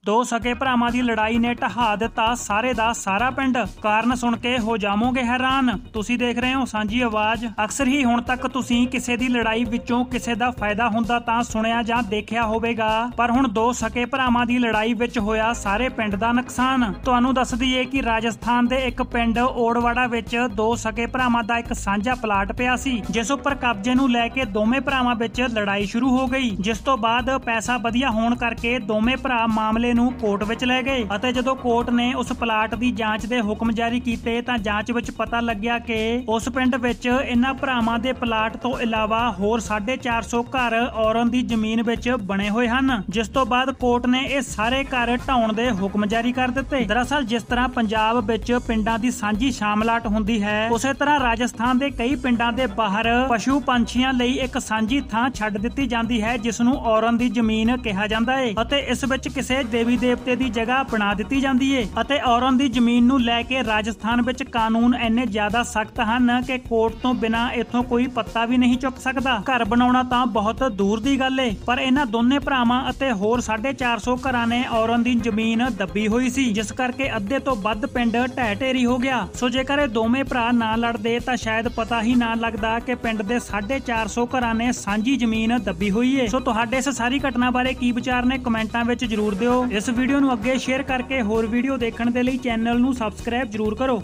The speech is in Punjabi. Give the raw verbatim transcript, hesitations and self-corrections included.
ਦੋ ਸਕੇ ਭਰਾਵਾਂ ਦੀ ਲੜਾਈ ਨੇ ਢਹਾ ਦਿੱਤਾ ਸਾਰੇ ਦਾ ਸਾਰਾ ਪਿੰਡ। ਕਾਰਨ ਸੁਣ ਕੇ ਹੋ ਜਾਵੋਗੇ ਹੈਰਾਨ। ਤੁਸੀਂ ਦੇਖ ਰਹੇ ਹੋ ਸਾਂਝੀ ਆਵਾਜ਼। ਅਕਸਰ ਹੀ ਹੁਣ ਤੱਕ ਤੁਸੀਂ ਕਿਸੇ ਦੀ ਲੜਾਈ ਵਿੱਚੋਂ ਕਿਸੇ ਦਾ ਫਾਇਦਾ ਹੁੰਦਾ ਤਾਂ ਸੁਣਿਆ ਜਾਂ ਦੇਖਿਆ ਹੋਵੇਗਾ, ਪਰ ਹੁਣ ਦੋ ਸਕੇ ਭਰਾਵਾਂ ਦੀ ਲੜਾਈ ਵਿੱਚ ਹੋਇਆ ਸਾਰੇ ਪਿੰਡ ਦਾ ਨੁਕਸਾਨ। ਤੁਹਾਨੂੰ ਦੱਸ ਦਈਏ ਕਿ ਰਾਜਸਥਾਨ ਦੇ ਇੱਕ ਪਿੰਡ ਓੜਵਾੜਾ ਵਿੱਚ ਦੋ ਸਕੇ ਭਰਾਵਾਂ ਦਾ ਇੱਕ ਸਾਂਝਾ ਪਲਾਟ ਪਿਆ ਸੀ, ਜਿਸ ਉੱਪਰ ਕਬਜ਼ੇ ਨੂੰ ਲੈ ਕੇ ਦੋਵੇਂ ਭਰਾਵਾਂ ਵਿੱਚ ਲੜਾਈ ਸ਼ੁਰੂ ਹੋ ਗਈ, ਜਿਸ ਤੋਂ ਬਾਅਦ ਪੈਸਾ ਵਧੀਆ ਹੋਣ ਕਰਕੇ ਦੋਵੇਂ ਭਰਾ ਮਾਮਲੇ ਨੂੰ ਕੋਰਟ ਵਿੱਚ ਲੈ ਗਏ ਅਤੇ ਜਦੋਂ ਕੋਰਟ ਨੇ ਉਸ ਪਲਾਟ ਦੀ ਜਾਂਚ ਦੇ ਹੁਕਮ ਜਾਰੀ ਕੀਤੇ ਤਾਂ ਜਾਂਚ ਵਿੱਚ ਪਤਾ ਲੱਗਿਆ ਕਿ ਉਸ ਪਿੰਡ ਵਿੱਚ ਇਹਨਾਂ ਭਰਾਵਾਂ ਦੇ ਪਲਾਟ ਤੋਂ ਇਲਾਵਾ ਹੋਰ ਸਾਢੇ ਚਾਰ ਸੌ ਘਰ ਔਰਾਂ ਦੀ ਜ਼ਮੀਨ ਵਿੱਚ ਬਣੇ ਹੋਏ ਹਨ, ਜਿਸ ਤੋਂ ਬਾਅਦ ਕੋਰਟ ਨੇ ਇਹ ਸਾਰੇ ਘਰ ਢਾਉਣ ਦੇ ਹੁਕਮ ਜਾਰੀ ਕਰ ਦਿੱਤੇ। ਦਰਅਸਲ ਜਿਸ ਤਰ੍ਹਾਂ ਪੰਜਾਬ ਵਿੱਚ ਪਿੰਡਾਂ ਦੀ ਸਾਂਝੀ ਸ਼ਾਮਲਾਟ ਹੁੰਦੀ ਹੈ, ਉਸੇ ਤਰ੍ਹਾਂ ਰਾਜਸਥਾਨ ਦੇ ਕਈ ਪਿੰਡਾਂ ਦੇ ਬਾਹਰ ਪਸ਼ੂ ਪੰਛੀਆਂ ਲਈ ਇੱਕ ਸਾਂਝੀ ਥਾਂ ਛੱਡ ਦਿੱਤੀ ਜਾਂਦੀ ਹੈ, ਜਿਸ ਨੂੰ ਔਰਾਂ ਦੀ ਜ਼ਮੀਨ ਕਿਹਾ ਜਾਂਦਾ ਹੈ ਅਤੇ ਇਸ ਵਿੱਚ ਕਿਸੇ ਦੇਵੀ ਦੇਵਤੇ ਦੀ ਜਗ੍ਹਾ ਬਣਾ ਦਿੱਤੀ ਜਾਂਦੀ ਹੈ ਅਤੇ ਔਰਾਂ ਦੀ ਜ਼ਮੀਨ ਨੂੰ ਲੈ ਕੇ ਰਾਜਸਥਾਨ ਵਿੱਚ ਕਾਨੂੰਨ ਇੰਨੇ ਜ਼ਿਆਦਾ ਸਖਤ ਹਨ ਕਿ ਕੋਰਟ ਤੋਂ ਬਿਨਾਂ ਇੱਥੋਂ ਕੋਈ ਪੱਤਾ ਵੀ ਨਹੀਂ ਚੁੱਕ ਸਕਦਾ। ਘਰ ਬਣਾਉਣਾ ਤਾਂ ਬਹੁਤ ਦੂਰ ਦੀ ਗੱਲ ਏ, ਪਰ ਇਹਨਾਂ ਦੋਨੇ ਭਰਾਵਾਂ ਅਤੇ ਹੋਰ ਸਾਢੇ ਚਾਰ ਸੌ ਘਰਾਂ ਨੇ ਔਰਾਂ ਦੀ ਜ਼ਮੀਨ ਦੱਬੀ ਹੋਈ ਸੀ, ਜਿਸ ਕਰਕੇ ਅੱਧੇ ਤੋਂ ਵੱਧ ਪਿੰਡ ਢਹਿ ਢੇਰੀ ਹੋ ਗਿਆ। ਸੋ ਜੇਕਰ ਇਹ ਦੋਵੇਂ ਭਰਾ ਨਾ ਲੜਦੇ ਤਾਂ ਸ਼ਾਇਦ ਪਤਾ ਹੀ ਨਾ ਲੱਗਦਾ ਕਿ ਪਿੰਡ ਦੇ ਸਾਢੇ ਚਾਰ ਸੌ ਘਰਾਂ ਨੇ ਸਾਂਝੀ ਜ਼ਮੀਨ ਦੱਬੀ ਹੋਈ ਏ। ਸੋ ਤੁਹਾਡੇ ਇਸ ਸਾਰੀ ਘਟਨਾ ਬਾਰੇ ਕੀ ਵਿਚਾਰ ਨੇ ਕਮੈਂਟਾਂ ਵਿੱਚ ਜਰੂਰ ਦਿਓ। ਇਸ ਵੀਡੀਓ ਨੂੰ ਅੱਗੇ ਸ਼ੇਅਰ ਕਰਕੇ ਹੋਰ ਵੀਡੀਓ ਦੇਖਣ ਦੇ ਲਈ ਚੈਨਲ ਨੂੰ ਸਬਸਕ੍ਰਾਈਬ ਜਰੂਰ ਕਰੋ।